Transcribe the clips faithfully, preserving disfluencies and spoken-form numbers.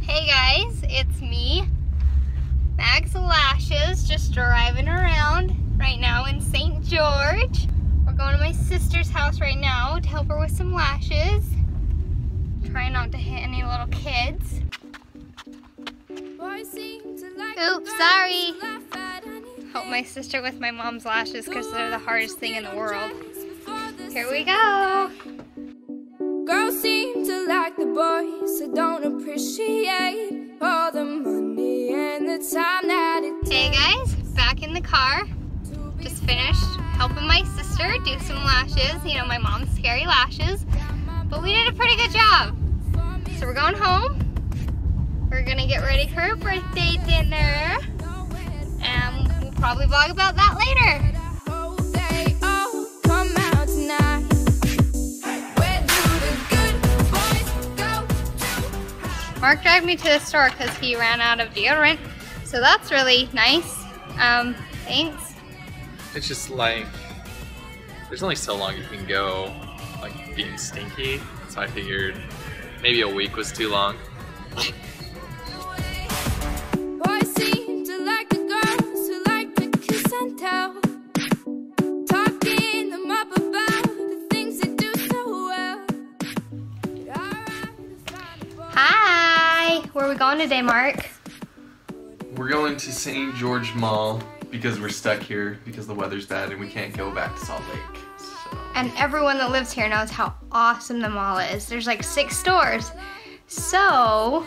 Hey guys, it's me, Max Lashes, just driving around right now in Saint George. We're going to my sister's house right now to help her with some lashes. Trying not to hit any little kids. Oops, sorry. Help my sister with my mom's lashes because they're the hardest thing in the world. Here we go. Girls seem to like the boys, so don't appreciate all the money and the time that it takes. Hey guys, back in the car. Just finished helping my sister do some lashes. You know, my mom's scary lashes. But we did a pretty good job. So we're going home. We're gonna get ready for her birthday dinner. And we'll probably vlog about that later. Mark dragged me to the store because he ran out of deodorant, so that's really nice. Um, thanks. It's just like, there's only so long you can go like being stinky, so I figured maybe a week was too long. Boys seem to like the girls who like to kiss and tell, talking them up about the things they do so well. Hi! Where are we going today, Mark? We're going to Saint George Mall because we're stuck here because the weather's bad and we can't go back to Salt Lake. So. And everyone that lives here knows how awesome the mall is. There's like six stores. So,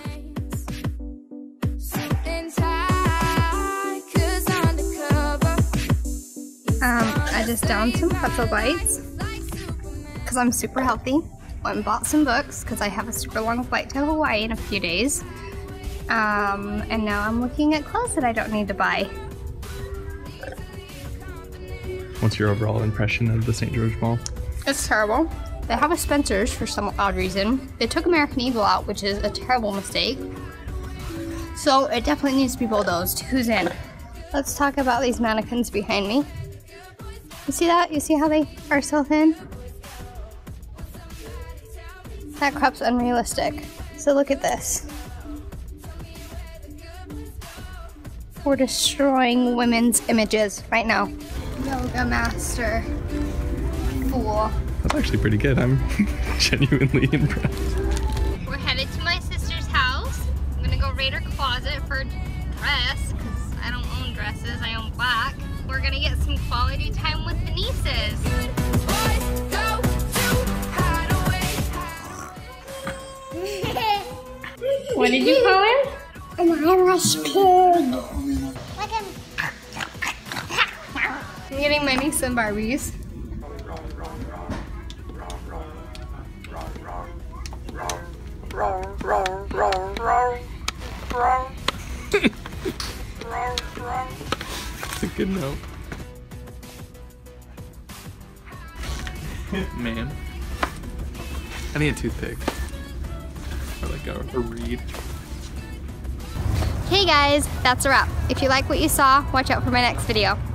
um, I just downed some pretzel bites because I'm super healthy. Went and bought some books because I have a super long flight to Hawaii in a few days. Um, and now I'm looking at clothes that I don't need to buy. What's your overall impression of the Saint George Mall? It's terrible. They have a Spencer's for some odd reason. They took American Eagle out, which is a terrible mistake. So it definitely needs to be bulldozed. Who's in? Let's talk about these mannequins behind me. You see that? You see how they are so thin? That crop's unrealistic. So look at this. We're destroying women's images right now. Yoga master. Fool. That's actually pretty good. I'm genuinely impressed. We're headed to my sister's house. I'm gonna go raid her closet for a dress, because I don't own dresses, I own black. We're gonna get some quality time with the nieces. What did you call him? An Irish pig. I'm getting my niece some Barbies. It's a good note. Man. I need a toothpick. Or like a, a reed. Hey guys, that's a wrap. If you like what you saw, watch out for my next video.